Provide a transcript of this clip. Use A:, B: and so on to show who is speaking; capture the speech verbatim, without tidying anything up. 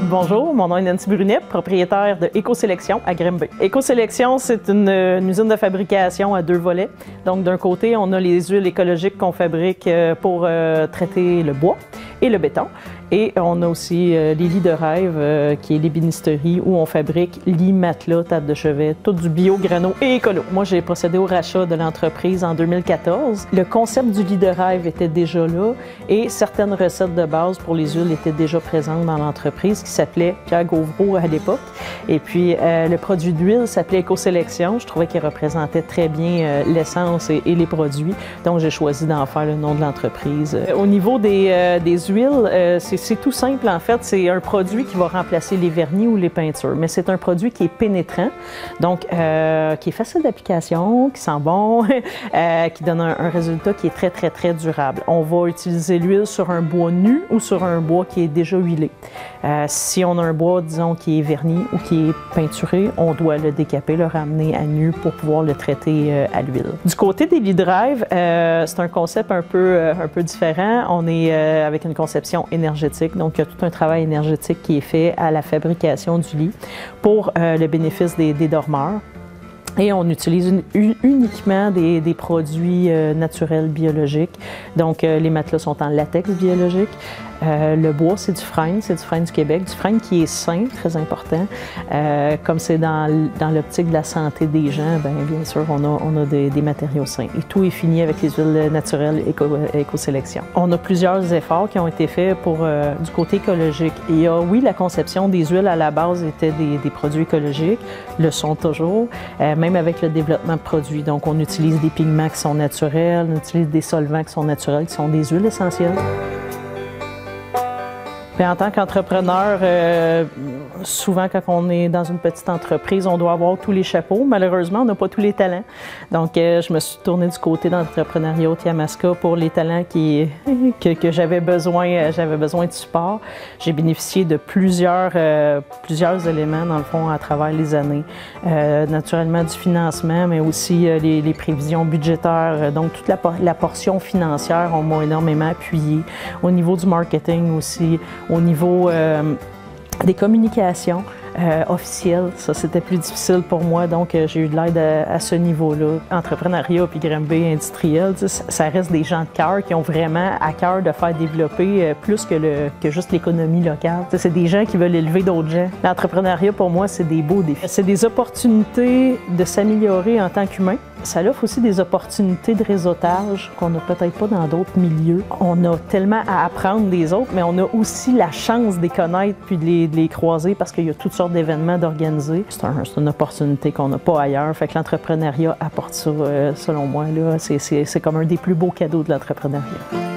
A: Bonjour, mon nom est Nancy Brunet, propriétaire de Éco-Sélection à Grimby. Éco-Sélection, c'est une, une usine de fabrication à deux volets. Donc, d'un côté, on a les huiles écologiques qu'on fabrique pour euh, traiter le bois et le béton. Et on a aussi euh, les lits de rêve, euh, qui est l'ébénisterie, où on fabrique lits, matelas, tables de chevet, tout du bio, grano et écolo. Moi, j'ai procédé au rachat de l'entreprise en deux mille quatorze. Le concept du lit de rêve était déjà là et certaines recettes de base pour les huiles étaient déjà présentes dans l'entreprise, qui s'appelait Pierre Gauvreau à l'époque. Et puis, euh, le produit d'huile s'appelait Éco-Sélection. Je trouvais qu'il représentait très bien euh, l'essence et, et les produits. Donc, j'ai choisi d'en faire le nom de l'entreprise. Euh, au niveau des, euh, des huiles, euh, c'est C'est tout simple, en fait. C'est un produit qui va remplacer les vernis ou les peintures, mais c'est un produit qui est pénétrant, donc euh, qui est facile d'application, qui sent bon, euh, qui donne un, un résultat qui est très, très, très durable. On va utiliser l'huile sur un bois nu ou sur un bois qui est déjà huilé. Euh, si on a un bois, disons, qui est verni ou qui est peinturé, on doit le décaper, le ramener à nu pour pouvoir le traiter euh, à l'huile. Du côté des lits de rêve, euh, c'est un concept un peu, euh, un peu différent. On est euh, avec une conception énergétique. Donc, il y a tout un travail énergétique qui est fait à la fabrication du lit pour euh, le bénéfice des, des dormeurs. Et on utilise une, uniquement des, des produits euh, naturels biologiques. Donc, euh, les matelas sont en latex biologique. Euh, le bois, c'est du frêne, c'est du frêne du Québec, du frêne qui est sain, très important. Euh, comme c'est dans, dans l'optique de la santé des gens, bien, bien sûr, on a, on a des, des matériaux sains. Et tout est fini avec les huiles naturelles Éco-Sélection. On a plusieurs efforts qui ont été faits pour euh, du côté écologique. Il y a, oui, la conception des huiles à la base étaient des, des produits écologiques, le sont toujours, euh, même avec le développement de produits. Donc, on utilise des pigments qui sont naturels, on utilise des solvants qui sont naturels, qui sont des huiles essentielles. Puis en tant qu'entrepreneur, euh, souvent quand on est dans une petite entreprise, on doit avoir tous les chapeaux. Malheureusement, on n'a pas tous les talents. Donc, euh, je me suis tournée du côté d'entrepreneuriat au Yamaska pour les talents qui, que, que j'avais besoin, j'avais besoin de support. J'ai bénéficié de plusieurs, euh, plusieurs éléments, dans le fond, à travers les années. Euh, naturellement, du financement, mais aussi euh, les, les prévisions budgétaires. Donc, toute la, la portion financière, on m'a énormément appuyé. Au niveau du marketing aussi. Au niveau euh, des communications euh, officielles, ça c'était plus difficile pour moi, donc euh, j'ai eu de l'aide à, à ce niveau-là. Entrepreneuriat puis Grimby industriel, ça, ça reste des gens de cœur qui ont vraiment à cœur de faire développer euh, plus que, le, que juste l'économie locale. C'est des gens qui veulent élever d'autres gens. L'entrepreneuriat, pour moi, c'est des beaux défis. C'est des opportunités de s'améliorer en tant qu'humain. Ça offre aussi des opportunités de réseautage qu'on n'a peut-être pas dans d'autres milieux. On a tellement à apprendre des autres, mais on a aussi la chance de les connaître puis de les, de les croiser parce qu'il y a toutes sortes d'événements d'organiser. C'est un, une opportunité qu'on n'a pas ailleurs. Fait que l'entrepreneuriat apporte ça, euh, selon moi. C'est comme un des plus beaux cadeaux de l'entrepreneuriat.